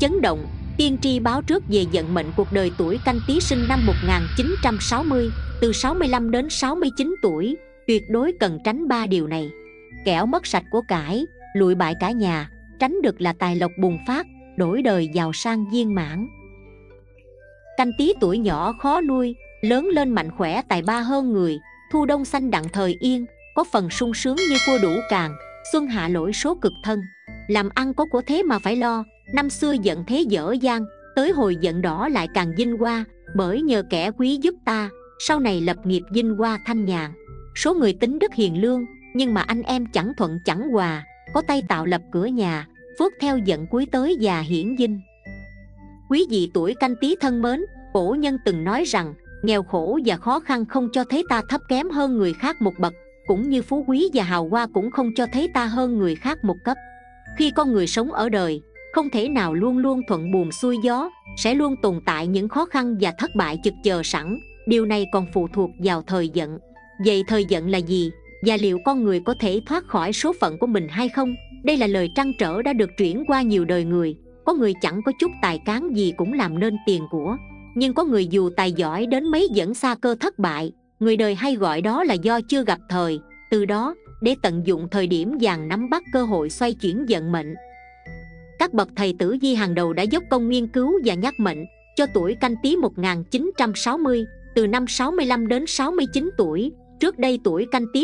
chấn động, tiên tri báo trước về vận mệnh cuộc đời tuổi Canh Tý sinh năm 1960, từ 65 đến 69 tuổi, tuyệt đối cần tránh 3 điều này. Kẻo mất sạch của cải, lụi bại cả nhà, tránh được là tài lộc bùng phát, đổi đời giàu sang viên mãn. Canh Tý tuổi nhỏ khó nuôi, lớn lên mạnh khỏe tài ba hơn người, thu đông xanh đặng thời yên, có phần sung sướng như cua đủ càng, xuân hạ lỗi số cực thân. Làm ăn có của thế mà phải lo, năm xưa giận thế dở dang, tới hồi giận đỏ lại càng vinh hoa, bởi nhờ kẻ quý giúp ta, sau này lập nghiệp vinh hoa thanh nhàn. Số người tính đức hiền lương, nhưng mà anh em chẳng thuận chẳng hòa, có tay tạo lập cửa nhà, phước theo giận cuối tới già hiển vinh. Quý vị tuổi Canh Tý thân mến, cổ nhân từng nói rằng nghèo khổ và khó khăn không cho thấy ta thấp kém hơn người khác một bậc, cũng như phú quý và hào hoa cũng không cho thấy ta hơn người khác một cấp. Khi con người sống ở đời, không thể nào luôn luôn thuận buồm xuôi gió, sẽ luôn tồn tại những khó khăn và thất bại chực chờ sẵn. Điều này còn phụ thuộc vào thời vận. Vậy thời vận là gì? Và liệu con người có thể thoát khỏi số phận của mình hay không? Đây là lời trăn trở đã được chuyển qua nhiều đời người. Có người chẳng có chút tài cán gì cũng làm nên tiền của, nhưng có người dù tài giỏi đến mấy vẫn xa cơ thất bại. Người đời hay gọi đó là do chưa gặp thời. Từ đó, để tận dụng thời điểm vàng nắm bắt cơ hội xoay chuyển vận mệnh, các bậc thầy tử vi hàng đầu đã dốc công nghiên cứu và nhắc mệnh cho tuổi Canh Tý 1960, từ năm 65 đến 69 tuổi. Trước đây tuổi Canh Tý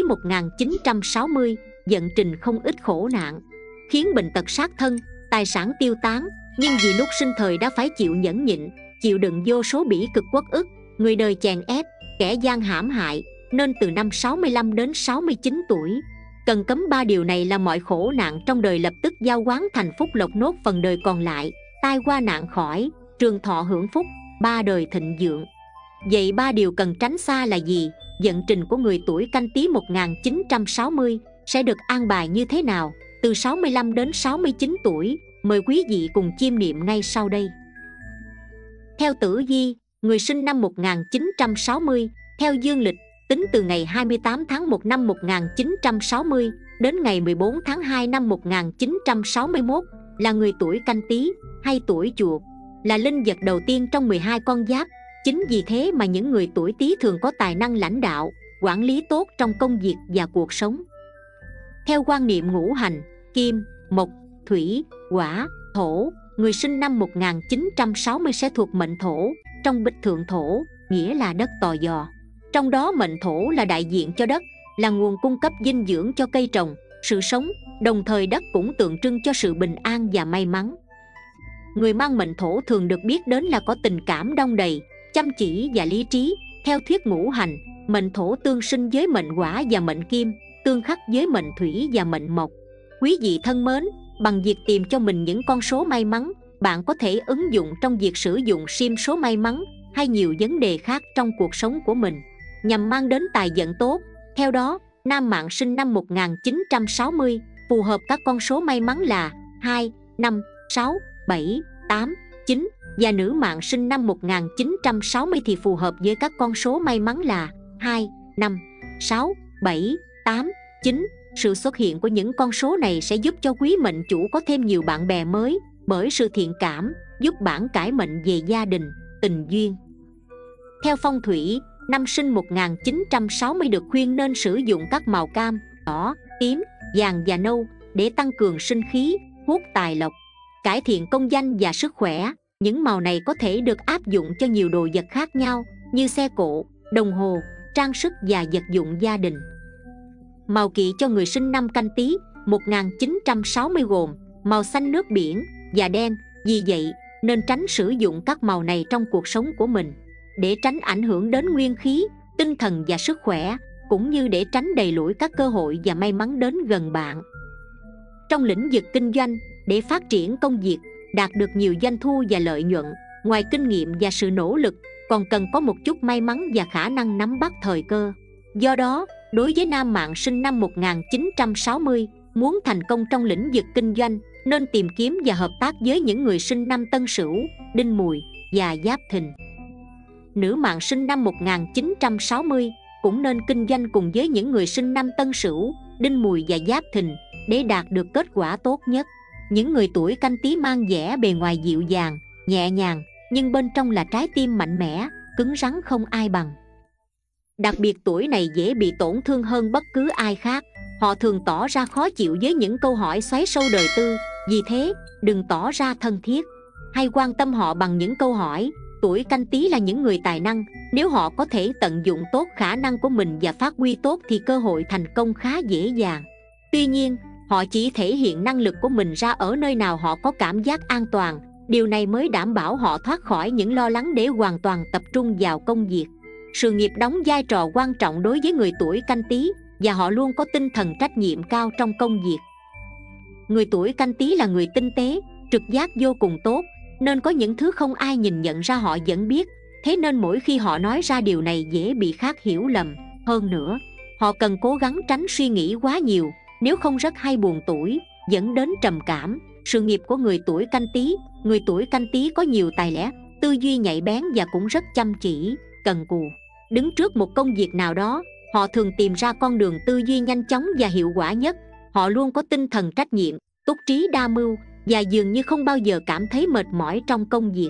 1960 vận trình không ít khổ nạn, khiến bệnh tật sát thân, tài sản tiêu tán, nhưng vì lúc sinh thời đã phải chịu nhẫn nhịn, chịu đựng vô số bỉ cực uất ức, người đời chèn ép, kẻ gian hãm hại, nên từ năm 65 đến 69 tuổi, cần cấm 3 điều này là mọi khổ nạn trong đời lập tức giao quán thành phúc lộc nốt phần đời còn lại, tai qua nạn khỏi, trường thọ hưởng phúc, 3 đời thịnh vượng. Vậy 3 điều cần tránh xa là gì? Vận trình của người tuổi Canh Tý 1960 sẽ được an bài như thế nào từ 65 đến 69 tuổi? Mời quý vị cùng chiêm nghiệm ngay sau đây. Theo tử vi, người sinh năm 1960, theo dương lịch, tính từ ngày 28 tháng 1 năm 1960 đến ngày 14 tháng 2 năm 1961, là người tuổi Canh Tý hay tuổi Chuột, là linh vật đầu tiên trong 12 con giáp. Chính vì thế mà những người tuổi Tý thường có tài năng lãnh đạo, quản lý tốt trong công việc và cuộc sống. Theo quan niệm ngũ hành, kim, mộc, thủy, hỏa, thổ, người sinh năm 1960 sẽ thuộc mệnh thổ, trong bích thượng thổ, nghĩa là đất tò giò. Trong đó mệnh thổ là đại diện cho đất, là nguồn cung cấp dinh dưỡng cho cây trồng, sự sống, đồng thời đất cũng tượng trưng cho sự bình an và may mắn. Người mang mệnh thổ thường được biết đến là có tình cảm đong đầy, chăm chỉ và lý trí. Theo thuyết ngũ hành, mệnh thổ tương sinh với mệnh hỏa và mệnh kim, tương khắc với mệnh thủy và mệnh mộc. Quý vị thân mến, bằng việc tìm cho mình những con số may mắn, bạn có thể ứng dụng trong việc sử dụng sim số may mắn hay nhiều vấn đề khác trong cuộc sống của mình, nhằm mang đến tài vận tốt. Theo đó, nam mạng sinh năm 1960 phù hợp các con số may mắn là 2, 5, 6, 7, 8, 9, và nữ mạng sinh năm 1960 thì phù hợp với các con số may mắn là 2, 5, 6, 7, 8, 9. Sự xuất hiện của những con số này sẽ giúp cho quý mệnh chủ có thêm nhiều bạn bè mới, bởi sự thiện cảm, giúp bản cải mệnh về gia đình, tình duyên. Theo phong thủy, năm sinh 1960 được khuyên nên sử dụng các màu cam, đỏ, tím, vàng và nâu để tăng cường sinh khí, hút tài lộc, cải thiện công danh và sức khỏe. Những màu này có thể được áp dụng cho nhiều đồ vật khác nhau như xe cộ, đồng hồ, trang sức và vật dụng gia đình. Màu kỵ cho người sinh năm Canh Tý 1960 gồm màu xanh nước biển và đen. Vì vậy nên tránh sử dụng các màu này trong cuộc sống của mình, để tránh ảnh hưởng đến nguyên khí, tinh thần và sức khỏe, cũng như để tránh đầy lũi các cơ hội và may mắn đến gần bạn. Trong lĩnh vực kinh doanh, để phát triển công việc, đạt được nhiều doanh thu và lợi nhuận, ngoài kinh nghiệm và sự nỗ lực, còn cần có một chút may mắn và khả năng nắm bắt thời cơ. Do đó, đối với nam mạng sinh năm 1960, muốn thành công trong lĩnh vực kinh doanh, nên tìm kiếm và hợp tác với những người sinh năm Tân Sửu, Đinh Mùi và Giáp Thìn. Nữ mạng sinh năm 1960 cũng nên kinh doanh cùng với những người sinh năm Tân Sửu, Đinh Mùi và Giáp Thìn để đạt được kết quả tốt nhất. Những người tuổi Canh Tý mang vẻ bề ngoài dịu dàng, nhẹ nhàng, nhưng bên trong là trái tim mạnh mẽ, cứng rắn không ai bằng. Đặc biệt tuổi này dễ bị tổn thương hơn bất cứ ai khác. Họ thường tỏ ra khó chịu với những câu hỏi xoáy sâu đời tư. Vì thế, đừng tỏ ra thân thiết hay quan tâm họ bằng những câu hỏi. Tuổi Canh Tý là những người tài năng. Nếu họ có thể tận dụng tốt khả năng của mình và phát huy tốt thì cơ hội thành công khá dễ dàng. Tuy nhiên, họ chỉ thể hiện năng lực của mình ra ở nơi nào họ có cảm giác an toàn. Điều này mới đảm bảo họ thoát khỏi những lo lắng để hoàn toàn tập trung vào công việc. Sự nghiệp đóng vai trò quan trọng đối với người tuổi Canh Tý và họ luôn có tinh thần trách nhiệm cao trong công việc. Người tuổi Canh Tý là người tinh tế, trực giác vô cùng tốt, nên có những thứ không ai nhìn nhận ra họ vẫn biết. Thế nên mỗi khi họ nói ra điều này dễ bị khác hiểu lầm. Hơn nữa, họ cần cố gắng tránh suy nghĩ quá nhiều, nếu không rất hay buồn tủi, dẫn đến trầm cảm. Sự nghiệp của người tuổi Canh Tý. Người tuổi Canh Tý có nhiều tài lẻ, tư duy nhạy bén và cũng rất chăm chỉ, cần cù. Đứng trước một công việc nào đó, họ thường tìm ra con đường tư duy nhanh chóng và hiệu quả nhất. Họ luôn có tinh thần trách nhiệm, túc trí đa mưu và dường như không bao giờ cảm thấy mệt mỏi trong công việc.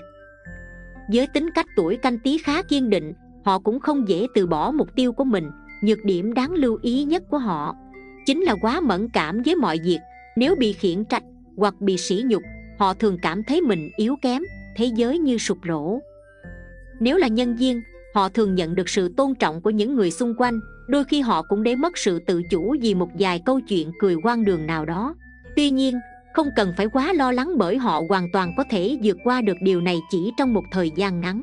Với tính cách tuổi Canh Tý khá kiên định, họ cũng không dễ từ bỏ mục tiêu của mình. Nhược điểm đáng lưu ý nhất của họ chính là quá mẫn cảm với mọi việc. Nếu bị khiển trách hoặc bị sỉ nhục, họ thường cảm thấy mình yếu kém, thế giới như sụp đổ. Nếu là nhân viên, họ thường nhận được sự tôn trọng của những người xung quanh. Đôi khi họ cũng để mất sự tự chủ vì một vài câu chuyện cười hoang đường nào đó. Tuy nhiên, không cần phải quá lo lắng bởi họ hoàn toàn có thể vượt qua được điều này chỉ trong một thời gian ngắn.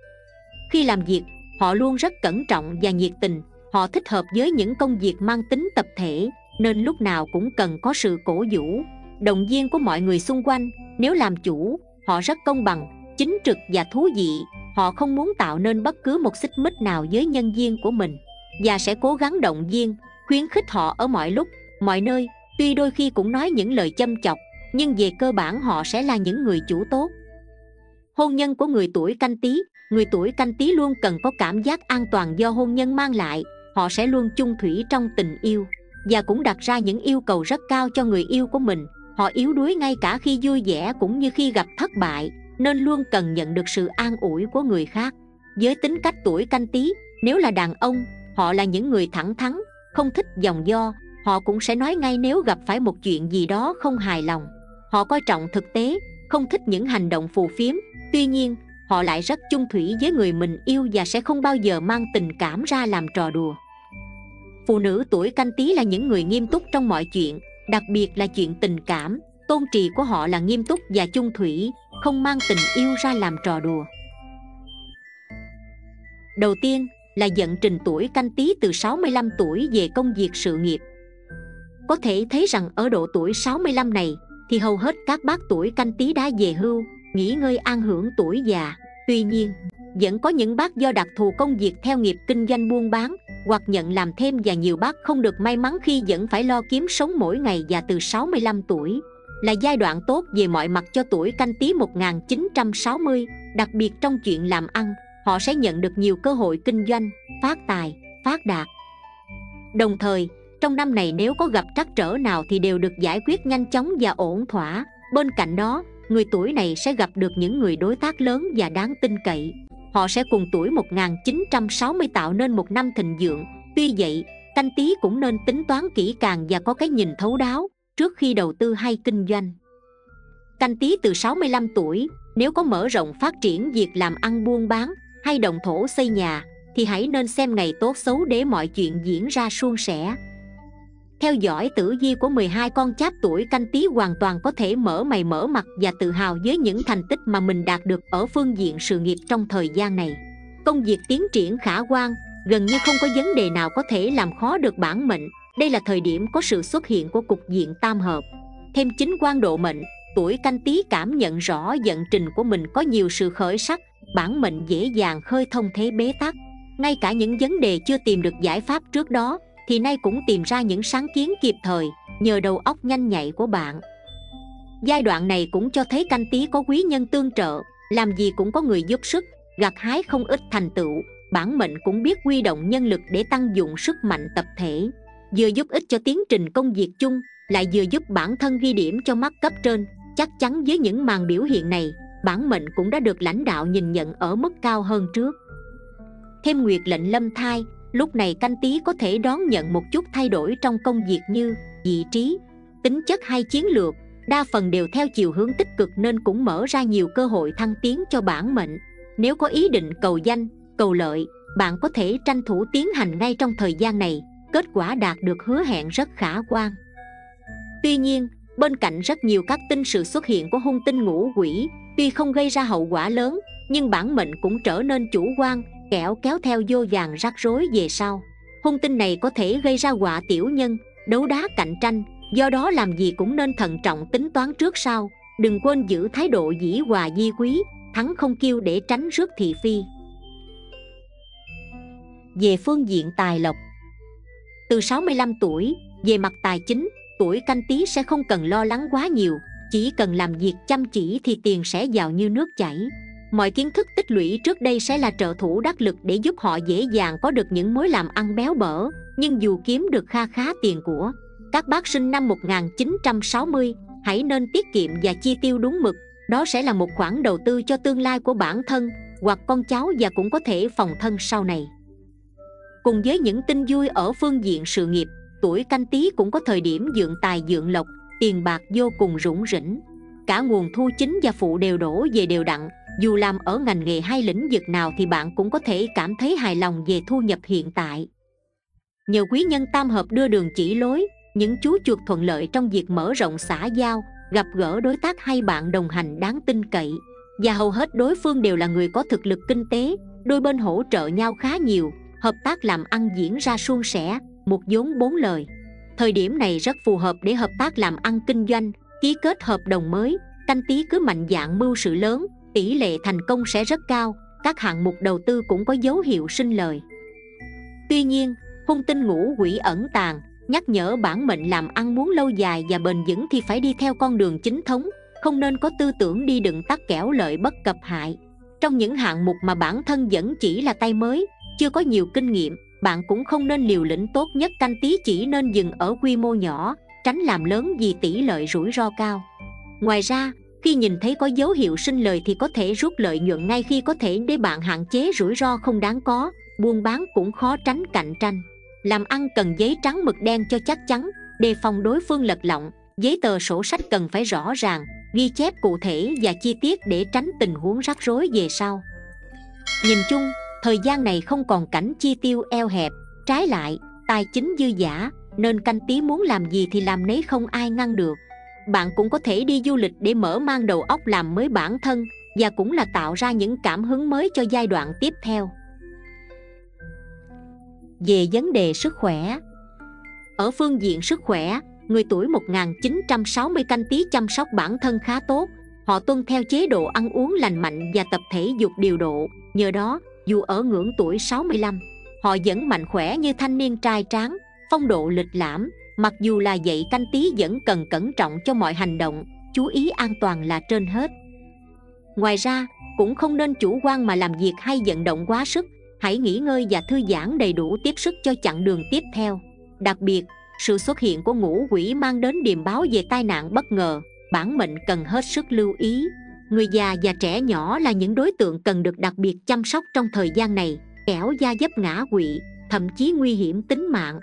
Khi làm việc, họ luôn rất cẩn trọng và nhiệt tình. Họ thích hợp với những công việc mang tính tập thể, nên lúc nào cũng cần có sự cổ vũ, động viên của mọi người xung quanh. Nếu làm chủ, họ rất công bằng, chính trực và thú vị. Họ không muốn tạo nên bất cứ một xích mích nào với nhân viên của mình và sẽ cố gắng động viên, khuyến khích họ ở mọi lúc, mọi nơi. Tuy đôi khi cũng nói những lời châm chọc, nhưng về cơ bản họ sẽ là những người chủ tốt. Hôn nhân của người tuổi Canh Tý. Người tuổi Canh Tý luôn cần có cảm giác an toàn do hôn nhân mang lại. Họ sẽ luôn chung thủy trong tình yêu và cũng đặt ra những yêu cầu rất cao cho người yêu của mình. Họ yếu đuối ngay cả khi vui vẻ cũng như khi gặp thất bại, nên luôn cần nhận được sự an ủi của người khác. Với tính cách tuổi Canh Tý, nếu là đàn ông, họ là những người thẳng thắn, không thích vòng vo. Họ cũng sẽ nói ngay nếu gặp phải một chuyện gì đó không hài lòng. Họ coi trọng thực tế, không thích những hành động phù phiếm. Tuy nhiên, họ lại rất chung thủy với người mình yêu và sẽ không bao giờ mang tình cảm ra làm trò đùa. Phụ nữ tuổi Canh Tý là những người nghiêm túc trong mọi chuyện, đặc biệt là chuyện tình cảm. Tôn trì của họ là nghiêm túc và chung thủy, không mang tình yêu ra làm trò đùa. Đầu tiên là vận trình tuổi Canh Tý từ 65 tuổi về công việc sự nghiệp. Có thể thấy rằng ở độ tuổi 65 này thì hầu hết các bác tuổi Canh Tý đã về hưu, nghỉ ngơi an hưởng tuổi già. Tuy nhiên, vẫn có những bác do đặc thù công việc theo nghiệp kinh doanh buôn bán hoặc nhận làm thêm, và nhiều bác không được may mắn khi vẫn phải lo kiếm sống mỗi ngày. Và từ 65 tuổi là giai đoạn tốt về mọi mặt cho tuổi Canh Tý 1960, đặc biệt trong chuyện làm ăn. Họ sẽ nhận được nhiều cơ hội kinh doanh, phát tài, phát đạt. Đồng thời, trong năm này nếu có gặp trắc trở nào thì đều được giải quyết nhanh chóng và ổn thỏa. Bên cạnh đó, người tuổi này sẽ gặp được những người đối tác lớn và đáng tin cậy. Họ sẽ cùng tuổi 1960 tạo nên một năm thịnh vượng. Tuy vậy, Canh Tý cũng nên tính toán kỹ càng và có cái nhìn thấu đáo trước khi đầu tư hay kinh doanh. Canh Tý từ 65 tuổi, nếu có mở rộng phát triển việc làm ăn buôn bán hay động thổ xây nhà thì hãy nên xem ngày tốt xấu để mọi chuyện diễn ra suôn sẻ. Theo dõi tử vi của 12 con giáp tuổi Canh Tý hoàn toàn có thể mở mày mở mặt và tự hào với những thành tích mà mình đạt được ở phương diện sự nghiệp trong thời gian này. Công việc tiến triển khả quan, gần như không có vấn đề nào có thể làm khó được bản mệnh. Đây là thời điểm có sự xuất hiện của cục diện tam hợp. Thêm chính quan độ mệnh, tuổi Canh Tý cảm nhận rõ vận trình của mình có nhiều sự khởi sắc, bản mệnh dễ dàng khơi thông thế bế tắc. Ngay cả những vấn đề chưa tìm được giải pháp trước đó thì nay cũng tìm ra những sáng kiến kịp thời nhờ đầu óc nhanh nhạy của bạn. Giai đoạn này cũng cho thấy Canh Tý có quý nhân tương trợ, làm gì cũng có người giúp sức, gặt hái không ít thành tựu. Bản mệnh cũng biết huy động nhân lực để tăng dụng sức mạnh tập thể. vừa giúp ích cho tiến trình công việc chung, lại vừa giúp bản thân ghi điểm cho mắt cấp trên. Chắc chắn với những màn biểu hiện này, bản mệnh cũng đã được lãnh đạo nhìn nhận ở mức cao hơn trước. Thêm nguyệt lệnh lâm thai, lúc này Canh Tý có thể đón nhận một chút thay đổi trong công việc như vị trí, tính chất hay chiến lược, đa phần đều theo chiều hướng tích cực nên cũng mở ra nhiều cơ hội thăng tiến cho bản mệnh. Nếu có ý định cầu danh, cầu lợi, bạn có thể tranh thủ tiến hành ngay trong thời gian này, kết quả đạt được hứa hẹn rất khả quan. Tuy nhiên, bên cạnh rất nhiều các tinh sự xuất hiện của hung tinh ngũ quỷ, tuy không gây ra hậu quả lớn, nhưng bản mệnh cũng trở nên chủ quan, kẻo kéo theo vô vàn rắc rối về sau. Hung tinh này có thể gây ra họa tiểu nhân, đấu đá cạnh tranh, do đó làm gì cũng nên thận trọng tính toán trước sau. Đừng quên giữ thái độ dĩ hòa vi quý, thắng không kiêu để tránh rước thị phi. Về phương diện tài lộc, từ 65 tuổi, về mặt tài chính, tuổi Canh Tý sẽ không cần lo lắng quá nhiều, chỉ cần làm việc chăm chỉ thì tiền sẽ vào như nước chảy. Mọi kiến thức tích lũy trước đây sẽ là trợ thủ đắc lực để giúp họ dễ dàng có được những mối làm ăn béo bở. Nhưng dù kiếm được kha khá tiền của, các bác sinh năm 1960 hãy nên tiết kiệm và chi tiêu đúng mực. Đó sẽ là một khoản đầu tư cho tương lai của bản thân hoặc con cháu và cũng có thể phòng thân sau này. Cùng với những tin vui ở phương diện sự nghiệp, tuổi Canh Tý cũng có thời điểm vượng tài vượng lộc, tiền bạc vô cùng rủng rỉnh. Cả nguồn thu chính và phụ đều đổ về đều đặn. Dù làm ở ngành nghề hay lĩnh vực nào thì bạn cũng có thể cảm thấy hài lòng về thu nhập hiện tại. Nhờ quý nhân tam hợp đưa đường chỉ lối, những chú chuột thuận lợi trong việc mở rộng xã giao, gặp gỡ đối tác hay bạn đồng hành đáng tin cậy. Và hầu hết đối phương đều là người có thực lực kinh tế, đôi bên hỗ trợ nhau khá nhiều, hợp tác làm ăn diễn ra suôn sẻ, một vốn bốn lời. Thời điểm này rất phù hợp để hợp tác làm ăn kinh doanh, ký kết hợp đồng mới. Canh Tý cứ mạnh dạn mưu sự lớn, tỷ lệ thành công sẽ rất cao, các hạng mục đầu tư cũng có dấu hiệu sinh lời. Tuy nhiên, hung tinh ngũ quỷ ẩn tàng, nhắc nhở bản mệnh làm ăn muốn lâu dài và bền vững thì phải đi theo con đường chính thống, không nên có tư tưởng đi đựng tắt kẻo lợi bất cập hại. Trong những hạng mục mà bản thân vẫn chỉ là tay mới, chưa có nhiều kinh nghiệm, bạn cũng không nên liều lĩnh. Tốt nhất Canh Tý chỉ nên dừng ở quy mô nhỏ, tránh làm lớn vì tỷ lệ rủi ro cao. Ngoài ra, khi nhìn thấy có dấu hiệu sinh lời thì có thể rút lợi nhuận ngay khi có thể để bạn hạn chế rủi ro không đáng có. Buôn bán cũng khó tránh cạnh tranh. Làm ăn cần giấy trắng mực đen cho chắc chắn, đề phòng đối phương lật lọng. Giấy tờ sổ sách cần phải rõ ràng, ghi chép cụ thể và chi tiết để tránh tình huống rắc rối về sau. Nhìn chung, thời gian này không còn cảnh chi tiêu eo hẹp, trái lại, tài chính dư dả, nên Canh Tý muốn làm gì thì làm nấy, không ai ngăn được. Bạn cũng có thể đi du lịch để mở mang đầu óc, làm mới bản thân và cũng là tạo ra những cảm hứng mới cho giai đoạn tiếp theo. Về vấn đề sức khỏe, ở phương diện sức khỏe, người tuổi 1960 Canh Tý chăm sóc bản thân khá tốt. Họ tuân theo chế độ ăn uống lành mạnh và tập thể dục điều độ. Nhờ đó, dù ở ngưỡng tuổi 65, họ vẫn mạnh khỏe như thanh niên trai tráng, phong độ lịch lãm. Mặc dù là vậy, Canh Tý vẫn cần cẩn trọng cho mọi hành động, chú ý an toàn là trên hết. Ngoài ra, cũng không nên chủ quan mà làm việc hay vận động quá sức. Hãy nghỉ ngơi và thư giãn đầy đủ tiếp sức cho chặng đường tiếp theo. Đặc biệt, sự xuất hiện của ngũ quỷ mang đến điềm báo về tai nạn bất ngờ, bản mệnh cần hết sức lưu ý. Người già và trẻ nhỏ là những đối tượng cần được đặc biệt chăm sóc trong thời gian này, kẻo da dấp ngã quỵ, thậm chí nguy hiểm tính mạng.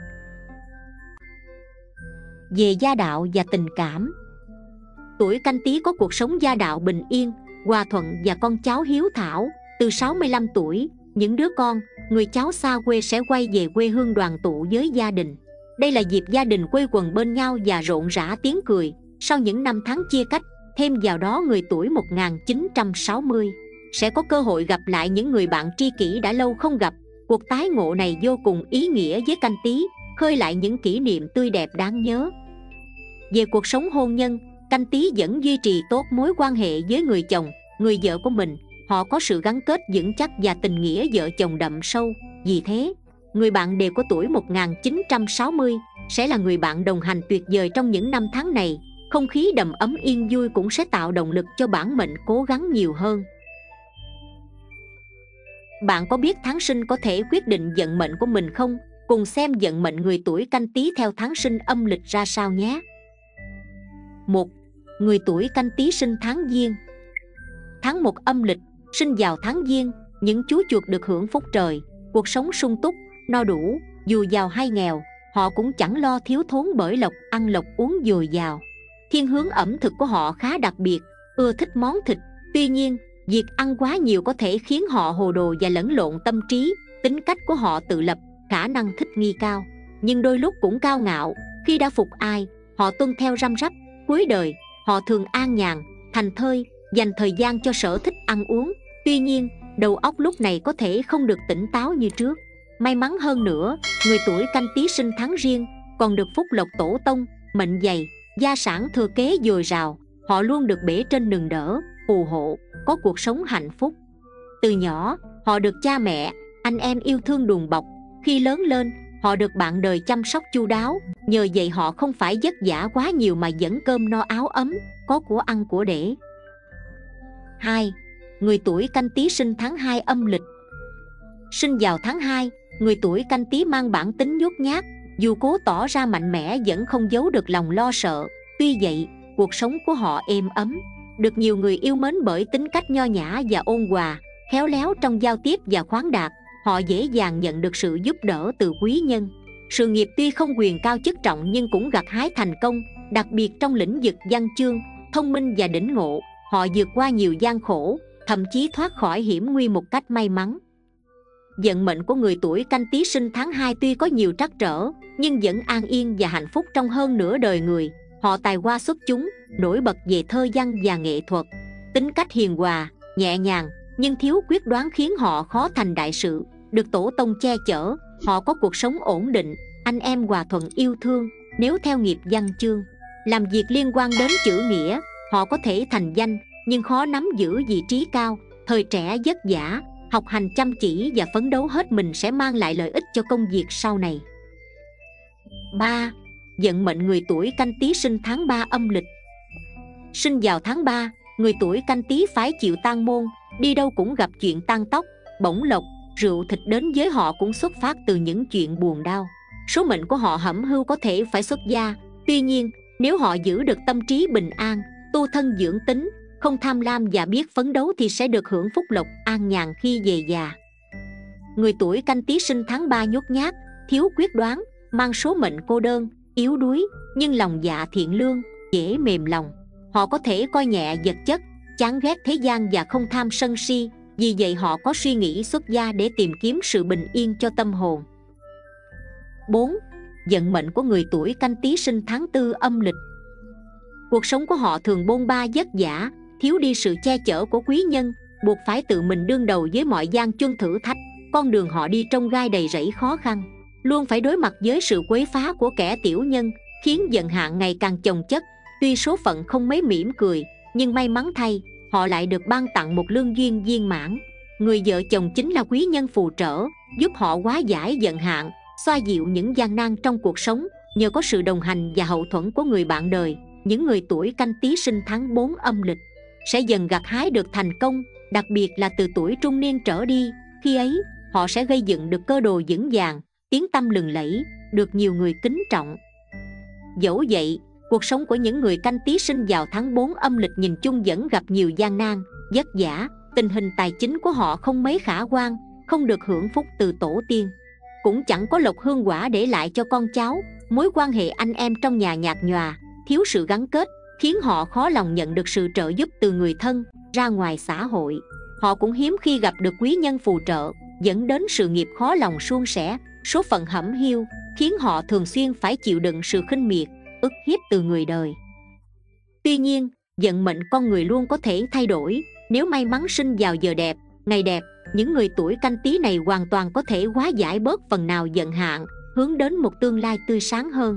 Về gia đạo và tình cảm, tuổi Canh Tý có cuộc sống gia đạo bình yên, hòa thuận và con cháu hiếu thảo. Từ 65 tuổi, những đứa con, người cháu xa quê sẽ quay về quê hương đoàn tụ với gia đình. Đây là dịp gia đình quây quần bên nhau và rộn rã tiếng cười sau những năm tháng chia cách. Thêm vào đó, người tuổi 1960 sẽ có cơ hội gặp lại những người bạn tri kỷ đã lâu không gặp. Cuộc tái ngộ này vô cùng ý nghĩa với Canh Tý, khơi lại những kỷ niệm tươi đẹp đáng nhớ. Về cuộc sống hôn nhân, Canh Tý vẫn duy trì tốt mối quan hệ với người chồng, người vợ của mình. Họ có sự gắn kết vững chắc và tình nghĩa vợ chồng đậm sâu. Vì thế, người bạn đề của tuổi 1960 sẽ là người bạn đồng hành tuyệt vời trong những năm tháng này. Không khí đầm ấm yên vui cũng sẽ tạo động lực cho bản mệnh cố gắng nhiều hơn. Bạn có biết tháng sinh có thể quyết định vận mệnh của mình không? Cùng xem vận mệnh người tuổi Canh Tý theo tháng sinh âm lịch ra sao nhé. 1. Người tuổi Canh Tý sinh tháng Giêng. Tháng 1 âm lịch, sinh vào tháng Giêng, những chú chuột được hưởng phúc trời, cuộc sống sung túc, no đủ, dù giàu hay nghèo, họ cũng chẳng lo thiếu thốn bởi lộc ăn lộc uống dồi dào. Thiên hướng ẩm thực của họ khá đặc biệt, ưa thích món thịt. Tuy nhiên, việc ăn quá nhiều có thể khiến họ hồ đồ và lẫn lộn tâm trí. Tính cách của họ tự lập, khả năng thích nghi cao, nhưng đôi lúc cũng cao ngạo. Khi đã phục ai, họ tuân theo răm rắp. Cuối đời, họ thường an nhàn, thành thơi, dành thời gian cho sở thích ăn uống. Tuy nhiên, đầu óc lúc này có thể không được tỉnh táo như trước. May mắn hơn nữa, người tuổi Canh Tý sinh tháng Giêng còn được phúc lộc tổ tông, mệnh dày, gia sản thừa kế dồi dào. Họ luôn được bề trên nâng đỡ, phù hộ, có cuộc sống hạnh phúc. Từ nhỏ, họ được cha mẹ, anh em yêu thương đùm bọc. Khi lớn lên, họ được bạn đời chăm sóc chu đáo. Nhờ vậy họ không phải vất vả quá nhiều mà vẫn cơm no áo ấm, có của ăn của để. 2. Người tuổi Canh Tý sinh tháng 2 âm lịch. Sinh vào tháng 2, người tuổi Canh Tý mang bản tính nhút nhát, dù cố tỏ ra mạnh mẽ vẫn không giấu được lòng lo sợ. Tuy vậy, cuộc sống của họ êm ấm, được nhiều người yêu mến bởi tính cách nho nhã và ôn hòa, khéo léo trong giao tiếp và khoáng đạt. Họ dễ dàng nhận được sự giúp đỡ từ quý nhân. Sự nghiệp tuy không quyền cao chức trọng nhưng cũng gặt hái thành công, đặc biệt trong lĩnh vực văn chương, thông minh và đỉnh ngộ. Họ vượt qua nhiều gian khổ, thậm chí thoát khỏi hiểm nguy một cách may mắn. Vận mệnh của người tuổi Canh Tý sinh tháng 2 tuy có nhiều trắc trở, nhưng vẫn an yên và hạnh phúc trong hơn nửa đời người. Họ tài hoa xuất chúng, nổi bật về thơ văn và nghệ thuật. Tính cách hiền hòa, nhẹ nhàng, nhưng thiếu quyết đoán khiến họ khó thành đại sự. Được tổ tông che chở, họ có cuộc sống ổn định, anh em hòa thuận yêu thương. Nếu theo nghiệp văn chương, làm việc liên quan đến chữ nghĩa, họ có thể thành danh, nhưng khó nắm giữ vị trí cao. Thời trẻ vất vả, học hành chăm chỉ và phấn đấu hết mình sẽ mang lại lợi ích cho công việc sau này. 3. Vận mệnh người tuổi Canh Tý sinh tháng 3 âm lịch. Sinh vào tháng 3, người tuổi Canh Tý phải chịu tang môn, đi đâu cũng gặp chuyện tang tóc, bổng lộc, rượu thịt đến với họ cũng xuất phát từ những chuyện buồn đau. Số mệnh của họ hẩm hưu có thể phải xuất gia. Tuy nhiên, nếu họ giữ được tâm trí bình an, tu thân dưỡng tính, không tham lam và biết phấn đấu thì sẽ được hưởng phúc lộc an nhàn khi về già. Người tuổi Canh Tý sinh tháng 3 nhút nhát, thiếu quyết đoán, mang số mệnh cô đơn, yếu đuối, nhưng lòng dạ thiện lương, dễ mềm lòng. Họ có thể coi nhẹ vật chất, chán ghét thế gian và không tham sân si. Vì vậy họ có suy nghĩ xuất gia để tìm kiếm sự bình yên cho tâm hồn. 4. Vận mệnh của người tuổi Canh Tý sinh tháng 4 âm lịch. Cuộc sống của họ thường bôn ba vất vả, thiếu đi sự che chở của quý nhân, buộc phải tự mình đương đầu với mọi gian truân thử thách. Con đường họ đi trong gai đầy rẫy khó khăn, luôn phải đối mặt với sự quấy phá của kẻ tiểu nhân, khiến vận hạn ngày càng chồng chất. Tuy số phận không mấy mỉm cười, nhưng may mắn thay, họ lại được ban tặng một lương duyên viên mãn. Người vợ chồng chính là quý nhân phù trợ, giúp họ hóa giải vận hạn, xoa dịu những gian nan trong cuộc sống. Nhờ có sự đồng hành và hậu thuẫn của người bạn đời, những người tuổi Canh Tý sinh tháng 4 âm lịch sẽ dần gặt hái được thành công, đặc biệt là từ tuổi trung niên trở đi. Khi ấy, họ sẽ gây dựng được cơ đồ vững vàng, tiếng tăm lừng lẫy, được nhiều người kính trọng. Dẫu vậy, cuộc sống của những người Canh Tý sinh vào tháng 4 âm lịch nhìn chung vẫn gặp nhiều gian nan, vất vả. Tình hình tài chính của họ không mấy khả quan, không được hưởng phúc từ tổ tiên, cũng chẳng có lộc hương quả để lại cho con cháu. Mối quan hệ anh em trong nhà nhạt nhòa, thiếu sự gắn kết, khiến họ khó lòng nhận được sự trợ giúp từ người thân. Ra ngoài xã hội, họ cũng hiếm khi gặp được quý nhân phù trợ, dẫn đến sự nghiệp khó lòng suôn sẻ. Số phận hẩm hiu khiến họ thường xuyên phải chịu đựng sự khinh miệt, ức hiếp từ người đời. Tuy nhiên, vận mệnh con người luôn có thể thay đổi. Nếu may mắn sinh vào giờ đẹp, ngày đẹp, những người tuổi Canh Tý này hoàn toàn có thể hóa giải bớt phần nào vận hạn, hướng đến một tương lai tươi sáng hơn.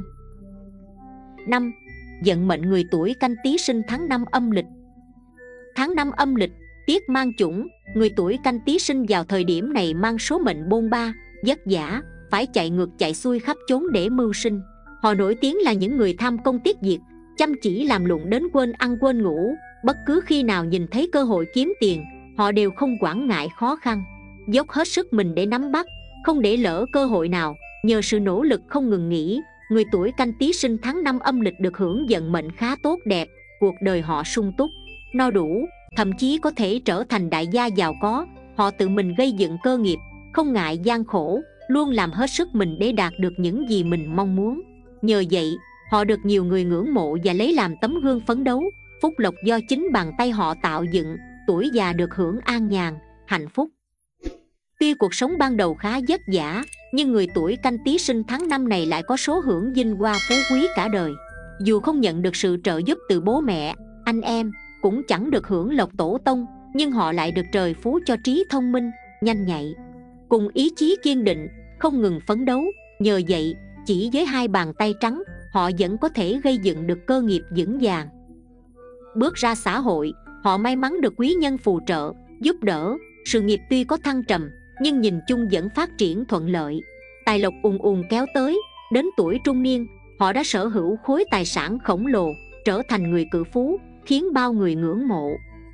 5. Vận mệnh người tuổi Canh Tý sinh tháng 5 âm lịch. Tháng 5 âm lịch, tiết mang chủng, người tuổi Canh Tý sinh vào thời điểm này mang số mệnh bôn ba, vất vả, phải chạy ngược chạy xuôi khắp chốn để mưu sinh. Họ nổi tiếng là những người tham công tiếc việc, chăm chỉ làm lụng đến quên ăn quên ngủ. Bất cứ khi nào nhìn thấy cơ hội kiếm tiền, họ đều không quản ngại khó khăn, dốc hết sức mình để nắm bắt, không để lỡ cơ hội nào. Nhờ sự nỗ lực không ngừng nghỉ, người tuổi Canh Tý sinh tháng 5 âm lịch được hưởng vận mệnh khá tốt đẹp, cuộc đời họ sung túc, no đủ, thậm chí có thể trở thành đại gia giàu có. Họ tự mình gây dựng cơ nghiệp, không ngại gian khổ, luôn làm hết sức mình để đạt được những gì mình mong muốn. Nhờ vậy, họ được nhiều người ngưỡng mộ và lấy làm tấm gương phấn đấu. Phúc lộc do chính bàn tay họ tạo dựng, tuổi già được hưởng an nhàn, hạnh phúc. Tuy cuộc sống ban đầu khá vất vả, nhưng người tuổi Canh Tý sinh tháng 5 này lại có số hưởng vinh hoa phú quý cả đời. Dù không nhận được sự trợ giúp từ bố mẹ, anh em, cũng chẳng được hưởng lộc tổ tông, nhưng họ lại được trời phú cho trí thông minh, nhanh nhạy, cùng ý chí kiên định, không ngừng phấn đấu. Nhờ vậy, chỉ với 2 bàn tay trắng, họ vẫn có thể gây dựng được cơ nghiệp vững vàng. Bước ra xã hội, họ may mắn được quý nhân phù trợ, giúp đỡ. Sự nghiệp tuy có thăng trầm, nhưng nhìn chung vẫn phát triển thuận lợi. Tài lộc ùn ùn kéo tới. Đến tuổi trung niên, họ đã sở hữu khối tài sản khổng lồ, trở thành người cự phú, khiến bao người ngưỡng mộ.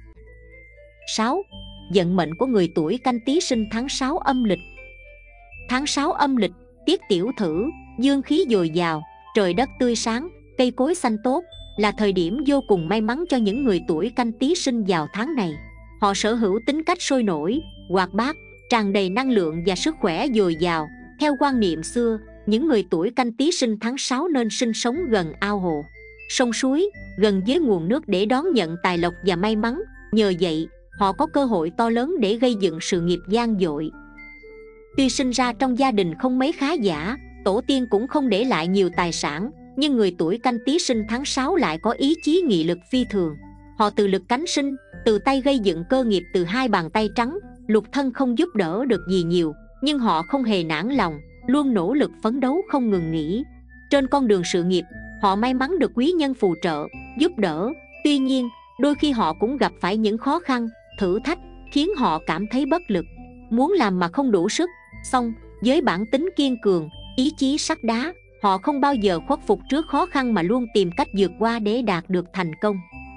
6. Vận mệnh của người tuổi Canh Tý sinh tháng 6 âm lịch. Tháng 6 âm lịch, tiết tiểu thử, dương khí dồi dào, trời đất tươi sáng, cây cối xanh tốt, là thời điểm vô cùng may mắn cho những người tuổi Canh Tý sinh vào tháng này. Họ sở hữu tính cách sôi nổi, hoạt bát, tràn đầy năng lượng và sức khỏe dồi dào. Theo quan niệm xưa, những người tuổi Canh Tý sinh tháng 6 nên sinh sống gần ao hồ, sông suối, gần với nguồn nước để đón nhận tài lộc và may mắn. Nhờ vậy, họ có cơ hội to lớn để gây dựng sự nghiệp vang dội. Tuy sinh ra trong gia đình không mấy khá giả, tổ tiên cũng không để lại nhiều tài sản, nhưng người tuổi Canh Tý sinh tháng 6 lại có ý chí nghị lực phi thường. Họ tự lực cánh sinh, từ tay gây dựng cơ nghiệp từ 2 bàn tay trắng. Lục thân không giúp đỡ được gì nhiều, nhưng họ không hề nản lòng, luôn nỗ lực phấn đấu không ngừng nghỉ. Trên con đường sự nghiệp, họ may mắn được quý nhân phù trợ, giúp đỡ. Tuy nhiên, đôi khi họ cũng gặp phải những khó khăn, thử thách, khiến họ cảm thấy bất lực, muốn làm mà không đủ sức. Song, với bản tính kiên cường, ý chí sắt đá, họ không bao giờ khuất phục trước khó khăn mà luôn tìm cách vượt qua để đạt được thành công.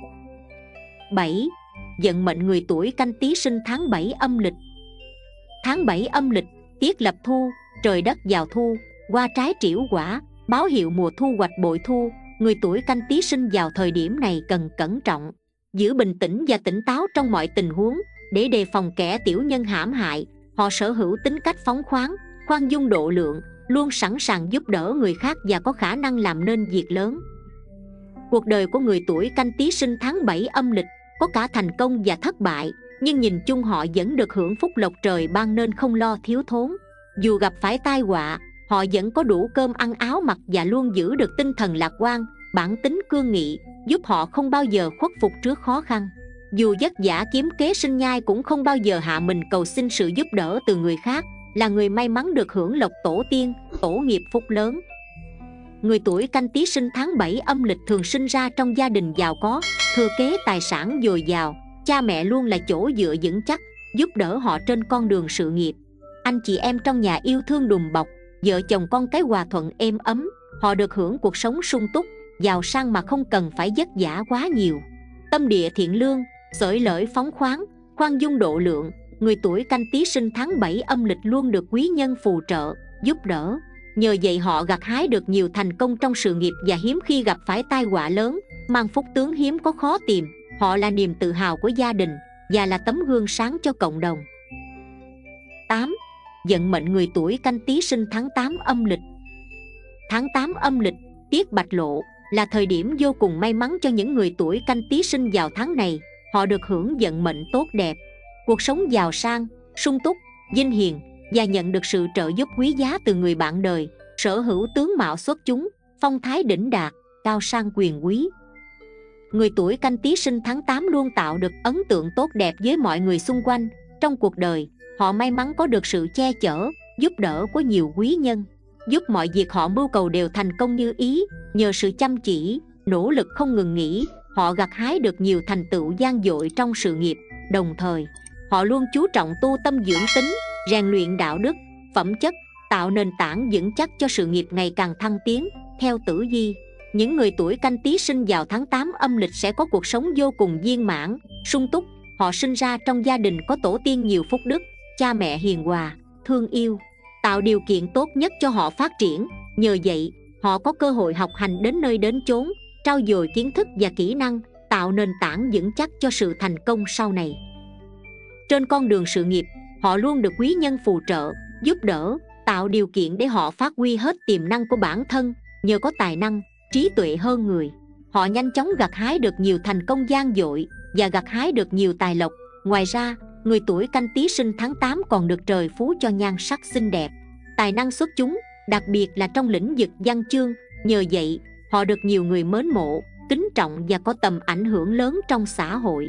7. Vận mệnh người tuổi Canh Tý sinh tháng 7 âm lịch. Tháng 7 âm lịch, tiết lập thu, trời đất vào thu, hoa trái trĩu quả, báo hiệu mùa thu hoạch bội thu. Người tuổi Canh Tý sinh vào thời điểm này cần cẩn trọng, giữ bình tĩnh và tỉnh táo trong mọi tình huống để đề phòng kẻ tiểu nhân hãm hại. Họ sở hữu tính cách phóng khoáng, khoan dung độ lượng, luôn sẵn sàng giúp đỡ người khác và có khả năng làm nên việc lớn. Cuộc đời của người tuổi Canh Tý sinh tháng 7 âm lịch có cả thành công và thất bại, nhưng nhìn chung họ vẫn được hưởng phúc lộc trời ban nên không lo thiếu thốn. Dù gặp phải tai họa, họ vẫn có đủ cơm ăn áo mặc và luôn giữ được tinh thần lạc quan. Bản tính cương nghị giúp họ không bao giờ khuất phục trước khó khăn. Dù vất vả kiếm kế sinh nhai cũng không bao giờ hạ mình cầu xin sự giúp đỡ từ người khác, là người may mắn được hưởng lộc tổ tiên, tổ nghiệp phúc lớn. Người tuổi Canh Tý sinh tháng 7 âm lịch thường sinh ra trong gia đình giàu có, thừa kế tài sản dồi dào. Cha mẹ luôn là chỗ dựa vững chắc, giúp đỡ họ trên con đường sự nghiệp. Anh chị em trong nhà yêu thương đùm bọc, vợ chồng con cái hòa thuận êm ấm. Họ được hưởng cuộc sống sung túc, giàu sang mà không cần phải vất vả quá nhiều. Tâm địa thiện lương, xởi lởi phóng khoáng, khoan dung độ lượng. Người tuổi Canh Tý sinh tháng 7 âm lịch luôn được quý nhân phù trợ, giúp đỡ. Nhờ vậy họ gặt hái được nhiều thành công trong sự nghiệp và hiếm khi gặp phải tai họa lớn, mang phúc tướng hiếm có khó tìm. Họ là niềm tự hào của gia đình và là tấm gương sáng cho cộng đồng. 8. Vận mệnh người tuổi Canh Tý sinh tháng 8 âm lịch. Tháng 8 âm lịch, tiết bạch lộ, là thời điểm vô cùng may mắn cho những người tuổi Canh Tý sinh vào tháng này. Họ được hưởng vận mệnh tốt đẹp, cuộc sống giàu sang, sung túc, vinh hiền và nhận được sự trợ giúp quý giá từ người bạn đời, sở hữu tướng mạo xuất chúng, phong thái đỉnh đạt, cao sang quyền quý. Người tuổi Canh Tý sinh tháng 8 luôn tạo được ấn tượng tốt đẹp với mọi người xung quanh. Trong cuộc đời, họ may mắn có được sự che chở, giúp đỡ của nhiều quý nhân, giúp mọi việc họ mưu cầu đều thành công như ý. Nhờ sự chăm chỉ, nỗ lực không ngừng nghỉ, họ gặt hái được nhiều thành tựu vang dội trong sự nghiệp. Đồng thời, họ luôn chú trọng tu tâm dưỡng tính, rèn luyện đạo đức, phẩm chất, tạo nền tảng vững chắc cho sự nghiệp ngày càng thăng tiến. Theo tử vi, những người tuổi Canh Tý sinh vào tháng 8 âm lịch sẽ có cuộc sống vô cùng viên mãn, sung túc. Họ sinh ra trong gia đình có tổ tiên nhiều phúc đức, cha mẹ hiền hòa, thương yêu, tạo điều kiện tốt nhất cho họ phát triển. Nhờ vậy, họ có cơ hội học hành đến nơi đến chốn, trau dồi kiến thức và kỹ năng, tạo nền tảng vững chắc cho sự thành công sau này. Trên con đường sự nghiệp, họ luôn được quý nhân phù trợ, giúp đỡ, tạo điều kiện để họ phát huy hết tiềm năng của bản thân. Nhờ có tài năng, trí tuệ hơn người, họ nhanh chóng gặt hái được nhiều thành công vang dội và gặt hái được nhiều tài lộc. Ngoài ra, người tuổi Canh Tý sinh tháng 8 còn được trời phú cho nhan sắc xinh đẹp, tài năng xuất chúng, đặc biệt là trong lĩnh vực văn chương. Nhờ vậy, họ được nhiều người mến mộ, kính trọng và có tầm ảnh hưởng lớn trong xã hội.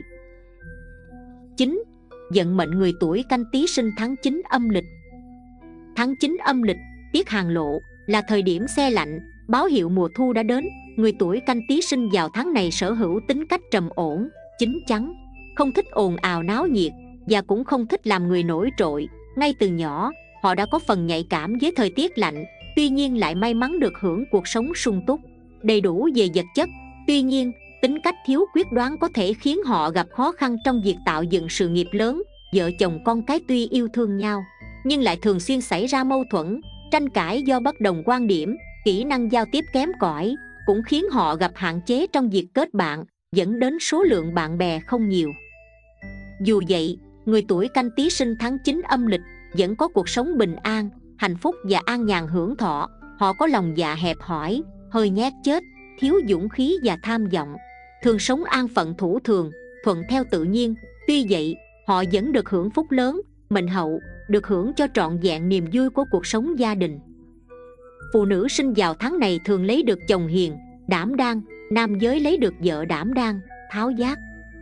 9. Vận mệnh người tuổi Canh Tý sinh tháng 9 âm lịch. Tháng 9 âm lịch, tiết hàng lộ, là thời điểm se lạnh, báo hiệu mùa thu đã đến. Người tuổi Canh Tý sinh vào tháng này sở hữu tính cách trầm ổn, chín chắn, không thích ồn ào náo nhiệt và cũng không thích làm người nổi trội. Ngay từ nhỏ, họ đã có phần nhạy cảm với thời tiết lạnh, tuy nhiên lại may mắn được hưởng cuộc sống sung túc, đầy đủ về vật chất. Tuy nhiên, tính cách thiếu quyết đoán có thể khiến họ gặp khó khăn trong việc tạo dựng sự nghiệp lớn. Vợ chồng con cái tuy yêu thương nhau, nhưng lại thường xuyên xảy ra mâu thuẫn, tranh cãi do bất đồng quan điểm. Kỹ năng giao tiếp kém cỏi cũng khiến họ gặp hạn chế trong việc kết bạn, dẫn đến số lượng bạn bè không nhiều. Dù vậy, người tuổi Canh Tý sinh tháng 9 âm lịch vẫn có cuộc sống bình an, hạnh phúc và an nhàn hưởng thọ. Họ có lòng dạ hẹp hòi, hơi nhát chết, thiếu dũng khí và tham vọng, thường sống an phận thủ thường, thuận theo tự nhiên. Tuy vậy, họ vẫn được hưởng phúc lớn, mệnh hậu, được hưởng cho trọn vẹn niềm vui của cuộc sống gia đình. Phụ nữ sinh vào tháng này thường lấy được chồng hiền, đảm đang, nam giới lấy được vợ đảm đang, tháo vát.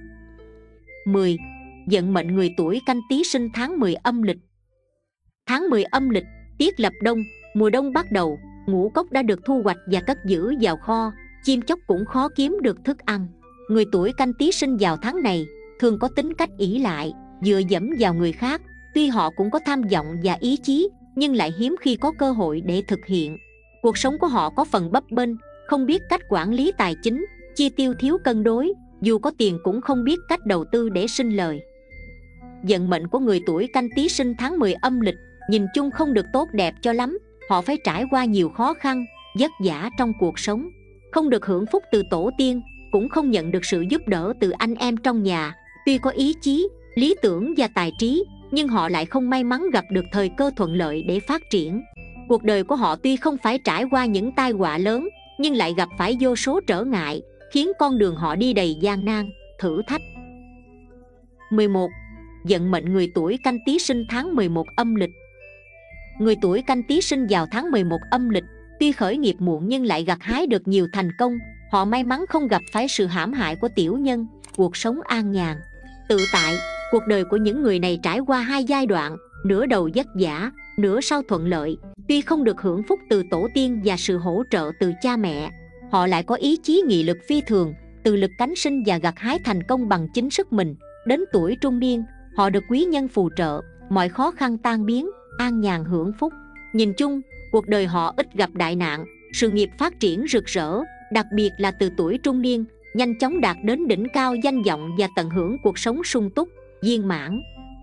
10. Vận mệnh người tuổi Canh Tý sinh tháng 10 âm lịch. Tháng 10 âm lịch, tiết lập đông, mùa đông bắt đầu, ngũ cốc đã được thu hoạch và cất giữ vào kho, chim chóc cũng khó kiếm được thức ăn. Người tuổi Canh Tý sinh vào tháng này thường có tính cách ỷ lại, dựa dẫm vào người khác. Tuy họ cũng có tham vọng và ý chí, nhưng lại hiếm khi có cơ hội để thực hiện. Cuộc sống của họ có phần bấp bênh, không biết cách quản lý tài chính, chi tiêu thiếu cân đối, dù có tiền cũng không biết cách đầu tư để sinh lời. Vận mệnh của người tuổi Canh Tý sinh tháng 10 âm lịch nhìn chung không được tốt đẹp cho lắm. Họ phải trải qua nhiều khó khăn, vất vả trong cuộc sống, không được hưởng phúc từ tổ tiên, cũng không nhận được sự giúp đỡ từ anh em trong nhà. Tuy có ý chí, lý tưởng và tài trí, nhưng họ lại không may mắn gặp được thời cơ thuận lợi để phát triển. Cuộc đời của họ tuy không phải trải qua những tai họa lớn, nhưng lại gặp phải vô số trở ngại, khiến con đường họ đi đầy gian nan, thử thách. 11. Vận mệnh người tuổi Canh Tý sinh tháng 11 âm lịch. Người tuổi Canh Tý sinh vào tháng 11 âm lịch, tuy khởi nghiệp muộn nhưng lại gặt hái được nhiều thành công. Họ may mắn không gặp phải sự hãm hại của tiểu nhân, cuộc sống an nhàn, tự tại. Cuộc đời của những người này trải qua hai giai đoạn, nửa đầu vất vả, nửa sau thuận lợi. Tuy không được hưởng phúc từ tổ tiên và sự hỗ trợ từ cha mẹ, họ lại có ý chí nghị lực phi thường, tự lực cánh sinh và gặt hái thành công bằng chính sức mình. Đến tuổi trung niên, họ được quý nhân phù trợ, mọi khó khăn tan biến, an nhàn hưởng phúc. Nhìn chung, cuộc đời họ ít gặp đại nạn, sự nghiệp phát triển rực rỡ, đặc biệt là từ tuổi trung niên, nhanh chóng đạt đến đỉnh cao danh vọng và tận hưởng cuộc sống sung túc, viên mãn.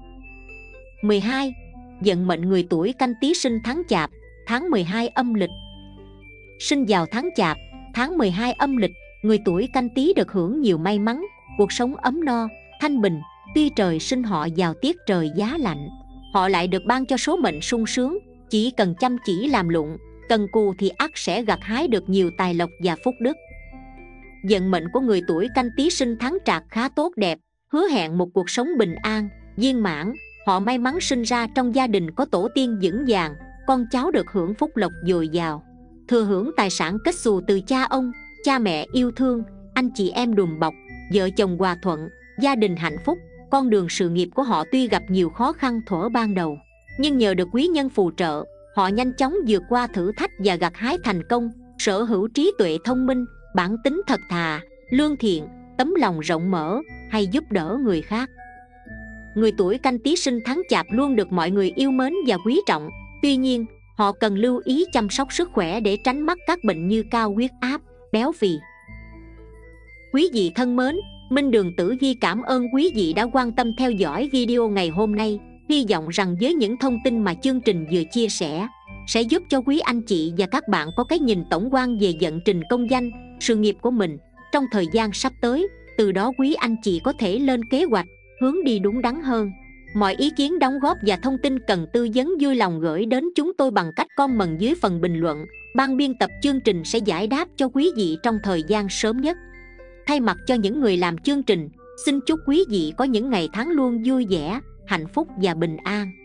12. Vận mệnh người tuổi Canh Tý sinh tháng Chạp, tháng 12 âm lịch. Sinh vào tháng Chạp, tháng 12 âm lịch, người tuổi Canh Tý được hưởng nhiều may mắn, cuộc sống ấm no, thanh bình. Tuy trời sinh họ vào tiết trời giá lạnh, họ lại được ban cho số mệnh sung sướng. Chỉ cần chăm chỉ làm lụng, cần cù thì ắt sẽ gặt hái được nhiều tài lộc và phúc đức. Vận mệnh của người tuổi Canh Tý sinh tháng Trạc khá tốt đẹp, hứa hẹn một cuộc sống bình an, viên mãn. Họ may mắn sinh ra trong gia đình có tổ tiên vững vàng, con cháu được hưởng phúc lộc dồi dào, thừa hưởng tài sản kết xù từ cha ông, cha mẹ yêu thương, anh chị em đùm bọc, vợ chồng hòa thuận, gia đình hạnh phúc. Con đường sự nghiệp của họ tuy gặp nhiều khó khăn thuở ban đầu, nhưng nhờ được quý nhân phù trợ, họ nhanh chóng vượt qua thử thách và gặt hái thành công. Sở hữu trí tuệ thông minh, bản tính thật thà, lương thiện, tấm lòng rộng mở, hay giúp đỡ người khác. Người tuổi Canh Tý sinh tháng Chạp luôn được mọi người yêu mến và quý trọng. Tuy nhiên, họ cần lưu ý chăm sóc sức khỏe để tránh mắc các bệnh như cao huyết áp, béo phì. Quý vị thân mến, Minh Đường Tử Vi cảm ơn quý vị đã quan tâm theo dõi video ngày hôm nay. Hy vọng rằng với những thông tin mà chương trình vừa chia sẻ sẽ giúp cho quý anh chị và các bạn có cái nhìn tổng quan về vận trình công danh, sự nghiệp của mình trong thời gian sắp tới. Từ đó quý anh chị có thể lên kế hoạch, hướng đi đúng đắn hơn. Mọi ý kiến đóng góp và thông tin cần tư vấn vui lòng gửi đến chúng tôi bằng cách comment dưới phần bình luận. Ban biên tập chương trình sẽ giải đáp cho quý vị trong thời gian sớm nhất. Thay mặt cho những người làm chương trình, xin chúc quý vị có những ngày tháng luôn vui vẻ, hạnh phúc và bình an.